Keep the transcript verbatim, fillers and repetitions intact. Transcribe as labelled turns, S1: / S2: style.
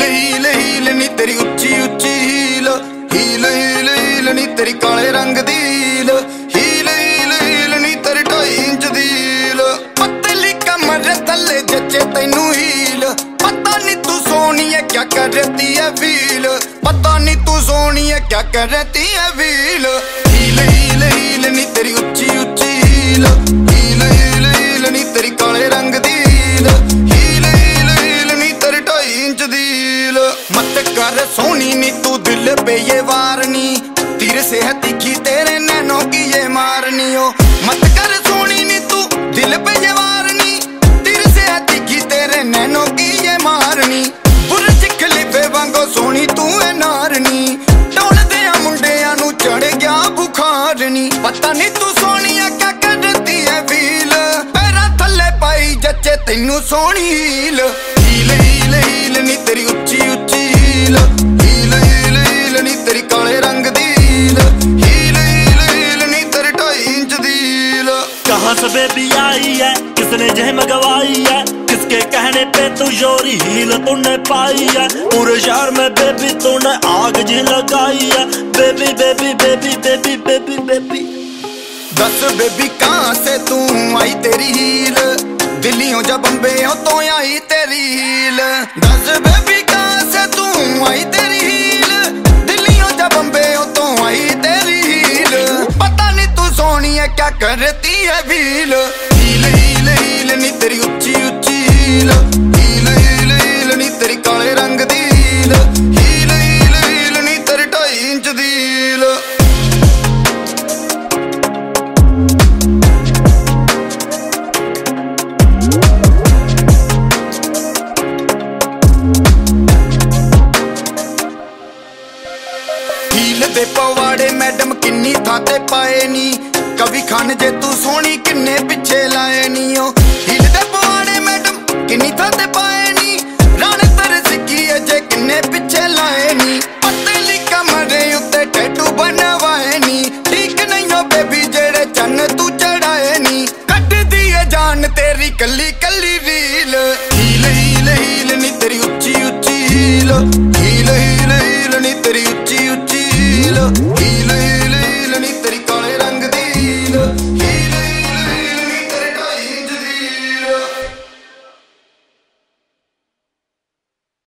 S1: heal heel नी तेरी उच्ची उच्ची हील हील हील हील नी तेरी काले रंग दी हील हील हील हील नी तेरी ढाई इंच दी हील पतली कमर थले जचे तैनू हील पता नी तू सोनी है क्या करती है फील पता नी तू सोनी है क्या करती है फील हील हील हील नी तेरी उच्ची उच्ची हील हील हील हील नी तेरी काले रंग दी हील हील हील हील नी तेरी ढाई इंच दी हील मत कर सोनी नी तू दिल पे ये वारनी तीर से है तीखी तेरे नैनों की ये मारनी हो मत कर सोनी नी तू दिल पे ये वारनी तीर से है तीखी तेरे नैनों की ये मारनी बुरज खलीफे वांगो सोनी तू है नारनी टोलदे मुंडियां नू चढ़ गया बुखार नी पता नी तू सोनिया क्या करती है फील पैरां थले पाई जच्चे तैनू सोनी हील हील हील हील नी तेरी उच्ची उच्ची हील हील हील हील नी तेरी काले रंग दी हील हील हील हील नी तेरी ढाई इंच दी हील
S2: कहाँ से बेबी आई है किसने जहम गवाई है किसके कहने पे तू जोरी हील तूने पाई है पूरे शहर में बेबी तूने आग जी लगाई है baby baby baby baby baby baby
S1: दस बेबी कहाँ से तू आई तेरी हील दिल्लियों जा बम्बे हो तो आई तेरी हील दस बेबी कहाँ से तू आई तेरी हील दिल्लियों जा बम्बे हो तो आई तेरी हील पता नहीं तू सोनी है क्या करती है भील हील हील हील नी तेरी उच्ची उच्ची हील हील हील हील नी तेरी काले रंग दी हील हील हील हील नी तेरी ढाई इंच दी हील हील दे पवाड़े मैडम किन्नी थाते पाए नी कभी खान जे तू सोनी किन्ने पिछे लाए नी ओ हील दे पवाड़े मैडम किन्नी थाते पाए नी राने तेरे सिक्की जे किन्ने पिछे लाए नी पतली कमरे उत्ते टैटू बनवाए नी ठीक नहीं हो बेबी जेड़े चन्न तू चढ़ाए नी कट दिए जान तेरी कली कली रील हील हील हील नी तेरी उच्ची उच्ची हील